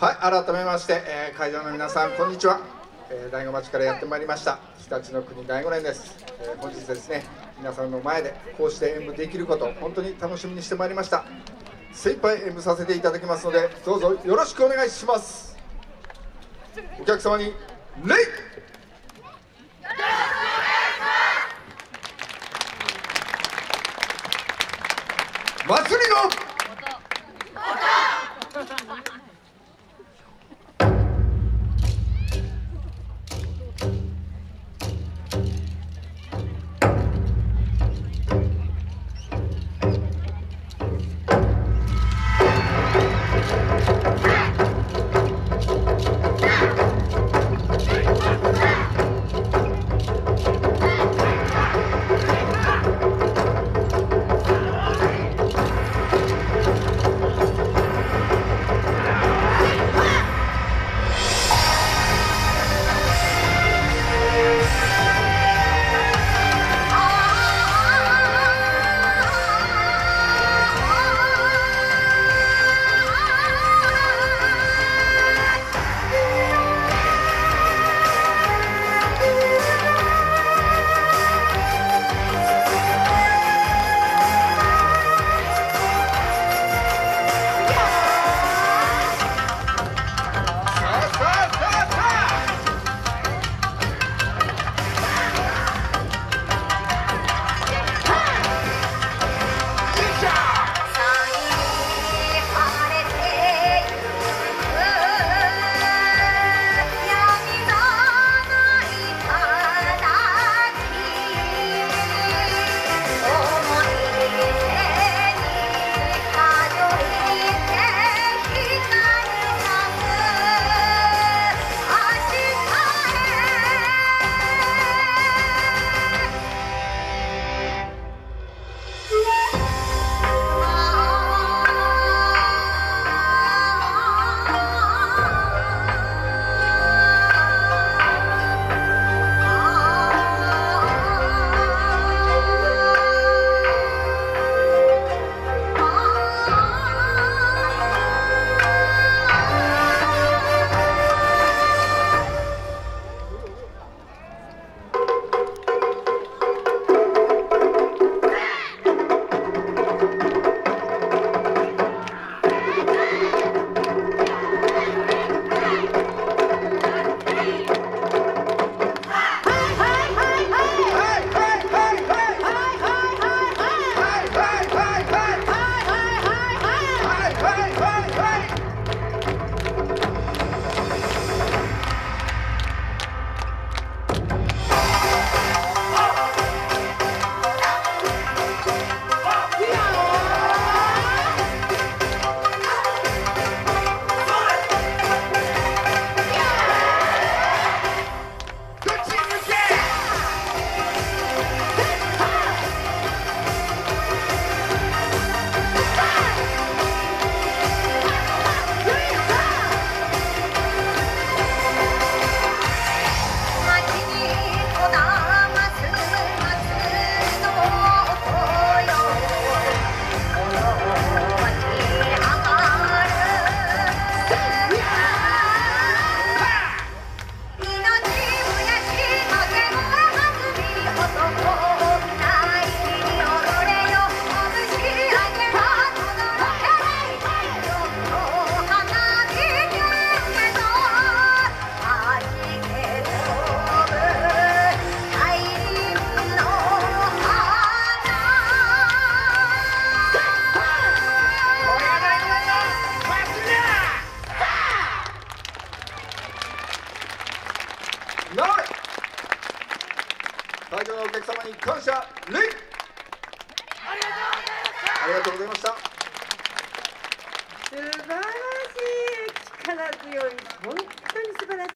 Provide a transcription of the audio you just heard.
はい、改めまして、会場の皆さんこんにちは。醍醐町からやってまいりました常陸の国醍醐連です。本日ですね、皆さんの前でこうして演舞できること本当に楽しみにしてまいりました。精一杯演舞させていただきますので、どうぞよろしくお願いします。お客様に礼。祭りの会場のお客様に感謝礼。ありがとうございました。 素晴らしい、力強い、本当に素晴らしい。